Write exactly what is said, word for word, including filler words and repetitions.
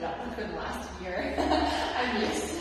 kept it up with for the last year. I'm used